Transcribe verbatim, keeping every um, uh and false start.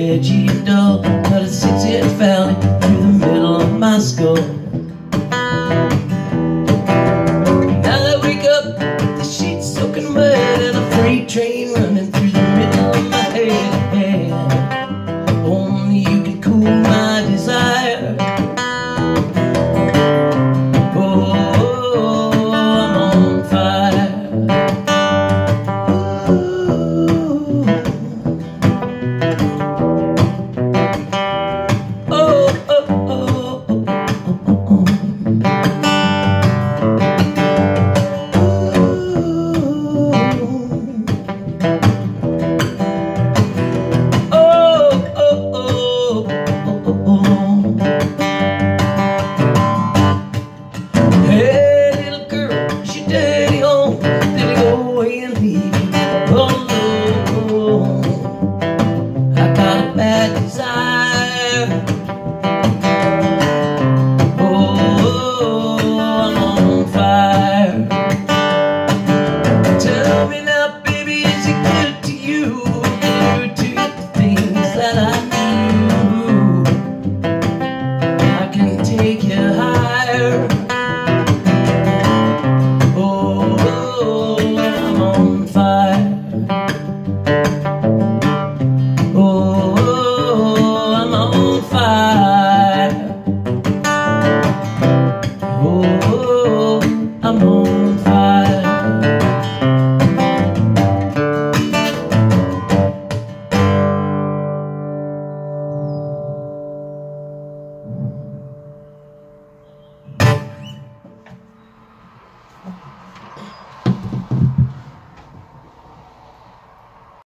edgy and dull, but a six-inch valley through the middle of my skull. Now I wake up, the sheets soaking wet, and a freight train running through the middle of my head. Only you can cool my desire. Oh, I'm on fire. That I